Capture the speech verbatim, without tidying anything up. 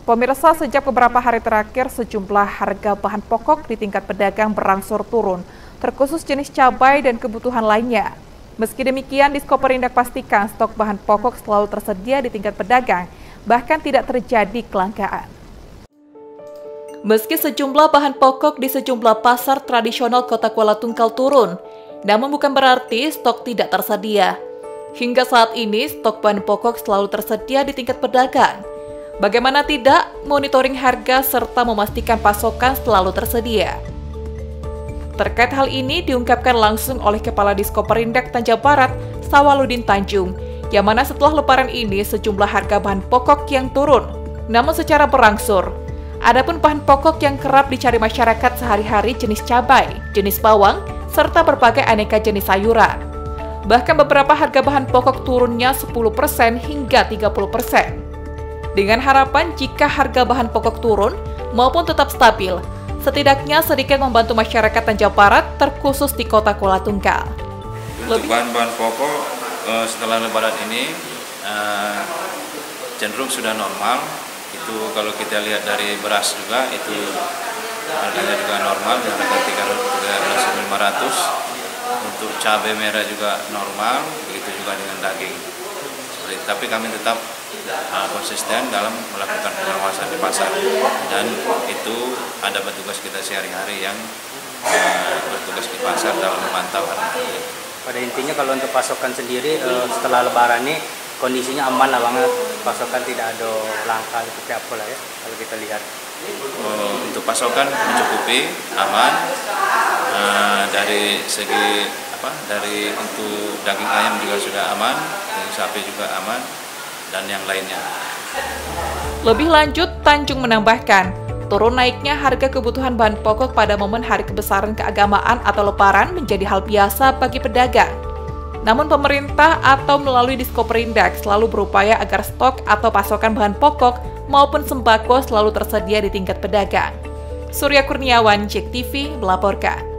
Pemirsa, sejak beberapa hari terakhir sejumlah harga bahan pokok di tingkat pedagang berangsur turun, terkhusus jenis cabai dan kebutuhan lainnya. Meski demikian, Diskoperindak pastikan stok bahan pokok selalu tersedia di tingkat pedagang, bahkan tidak terjadi kelangkaan. Meski sejumlah bahan pokok di sejumlah pasar tradisional Kota Kuala Tungkal turun, namun bukan berarti stok tidak tersedia. Hingga saat ini, stok bahan pokok selalu tersedia di tingkat pedagang. Bagaimana tidak, monitoring harga serta memastikan pasokan selalu tersedia. Terkait hal ini diungkapkan langsung oleh Kepala Diskoperindak Tanja Barat, Sawaludin Tanjung, yang mana setelah lebaran ini sejumlah harga bahan pokok yang turun, namun secara berangsur. Adapun bahan pokok yang kerap dicari masyarakat sehari-hari jenis cabai, jenis bawang, serta berbagai aneka jenis sayuran. Bahkan beberapa harga bahan pokok turunnya sepuluh persen hingga tiga puluh persen. Dengan harapan jika harga bahan pokok turun maupun tetap stabil, setidaknya sedikit membantu masyarakat Tanja Barat terkhusus di Kota Kuala Tungkal. Untuk bahan-bahan pokok setelah lebaran ini cenderung sudah normal. Itu kalau kita lihat dari beras juga itu harganya juga normal, di harga tiga belas ribu lima ratus. Untuk cabai merah juga normal, begitu juga dengan daging. Tapi kami tetap uh, konsisten dalam melakukan pengawasan di pasar, dan itu ada petugas kita sehari-hari yang uh, bertugas di pasar dalam memantau harga. Pada intinya kalau untuk pasokan sendiri uh, setelah lebaran ini kondisinya aman lah banget, pasokan tidak ada langka seperti apa lah ya kalau kita lihat. Uh, untuk pasokan mencukupi, aman. Uh, dari segi apa? Dari untuk daging ayam juga sudah aman, daging sapi juga aman, dan yang lainnya. Lebih lanjut, Tanjung menambahkan, turun naiknya harga kebutuhan bahan pokok pada momen hari kebesaran keagamaan atau lebaran menjadi hal biasa bagi pedagang. Namun pemerintah atau melalui Diskoperindak selalu berupaya agar stok atau pasokan bahan pokok maupun sembako selalu tersedia di tingkat pedagang. Surya Kurniawan, Jek T V melaporkan.